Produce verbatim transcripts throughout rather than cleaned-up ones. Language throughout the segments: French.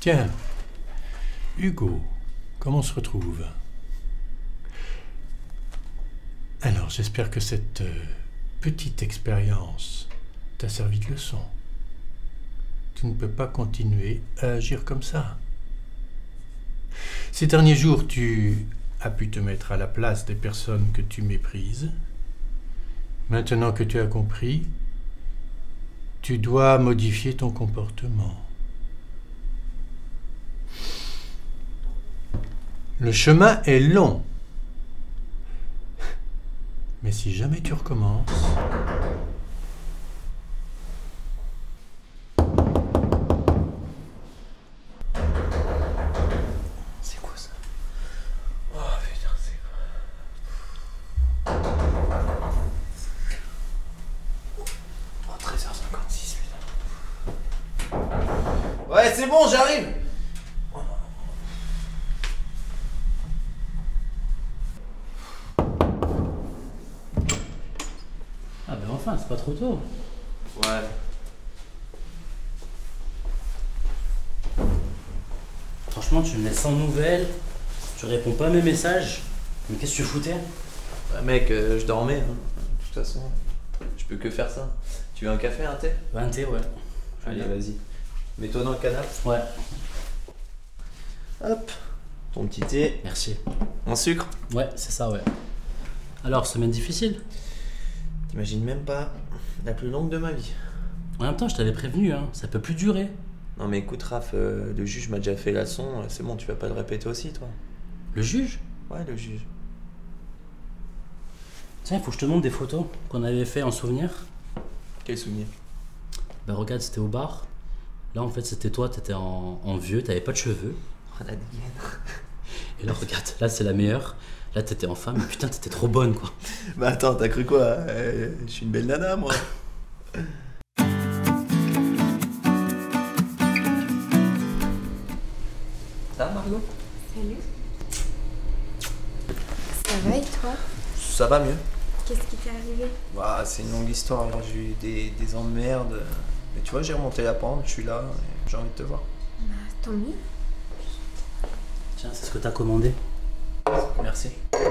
Tiens, Hugo, comment on se retrouve? Alors, j'espère que cette euh, petite expérience t'a servi de leçon. Tu ne peux pas continuer à agir comme ça. Ces derniers jours, tu as pu te mettre à la place des personnes que tu méprises. Maintenant que tu as compris, tu dois modifier ton comportement. Le chemin est long. Mais si jamais tu recommences... C'est quoi ça? Oh putain, c'est quoi? Oh, treize heures cinquante-six, putain. Ouais, c'est bon, j'arrive. Ah ben enfin, c'est pas trop tôt. Ouais. Franchement, tu me laisses sans nouvelles, tu réponds pas à mes messages. Mais qu'est-ce que tu foutais? Bah mec, euh, je dormais, hein. De toute façon, je peux que faire ça. Tu veux un café, un thé? Ouais, un thé, ouais. Allez, vas-y. Mets-toi dans le canapé. Ouais. Hop, ton petit thé. Merci. Un sucre? Ouais, c'est ça, ouais. Alors, semaine difficile? T'imagines même pas la plus longue de ma vie. En même temps, je t'avais prévenu, hein, ça peut plus durer. Non mais écoute Raph, euh, le juge m'a déjà fait la leçon, euh, c'est bon, tu vas pas le répéter aussi toi? Le juge? Ouais, le juge. Tiens, il faut que je te montre des photos qu'on avait fait en souvenir. Quel souvenir? Bah regarde, c'était au bar. Là, en fait, c'était toi, t'étais en, en vieux, t'avais pas de cheveux. Oh la dégaine. Et là, regarde, là, c'est la meilleure. Là, t'étais en femme, mais putain, t'étais trop bonne, quoi. Bah attends, t'as cru quoi? euh, Je suis une belle nana moi. Ça va Margot? Salut. Ça va et toi? Ça va mieux. Qu'est-ce qui t'est arrivé? Bah, c'est une longue histoire, alors j'ai eu des, des emmerdes. Mais tu vois, j'ai remonté la pente, je suis là, et j'ai envie de te voir. Bah, tant mieux. Tiens, c'est ce que t'as commandé. Merci.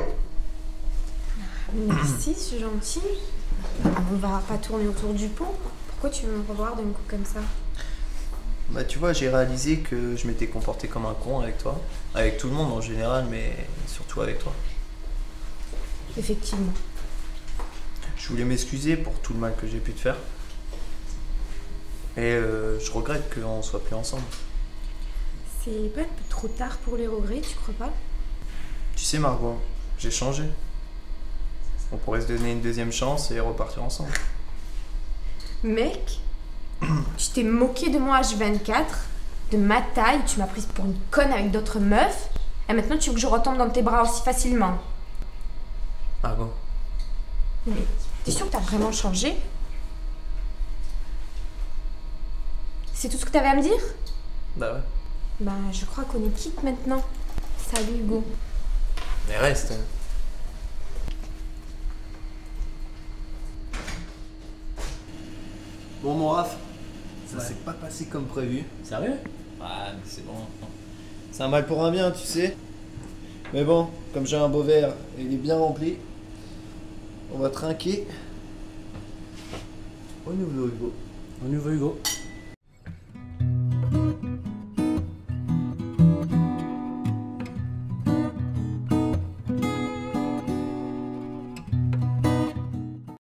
Merci, c'est gentil. On va pas tourner autour du pot. Pourquoi tu veux me revoir d'un coup comme ça? Bah tu vois, j'ai réalisé que je m'étais comporté comme un con avec toi. Avec tout le monde en général, mais surtout avec toi. Effectivement. Je voulais m'excuser pour tout le mal que j'ai pu te faire. Et euh, je regrette qu'on soit plus ensemble. C'est pas un peu trop tard pour les regrets, tu crois pas? Tu sais Margot, j'ai changé. On pourrait se donner une deuxième chance et repartir ensemble. Mec, tu t'es moqué de moi H vingt-quatre, de ma taille, tu m'as prise pour une conne avec d'autres meufs, et maintenant tu veux que je retombe dans tes bras aussi facilement. Margot. Mais t'es sûre que t'as vraiment changé? C'est tout ce que t'avais à me dire? Bah ouais. Bah, je crois qu'on est quitte maintenant. Salut Hugo. Mais reste. Bon mon Raph, ça Ouais. s'est pas passé comme prévu. Sérieux? Ah mais c'est bon. C'est un mal pour un bien, tu sais. Mais bon, comme j'ai un beau verre et il est bien rempli, on va trinquer au nouveau Hugo. Au nouveau Hugo.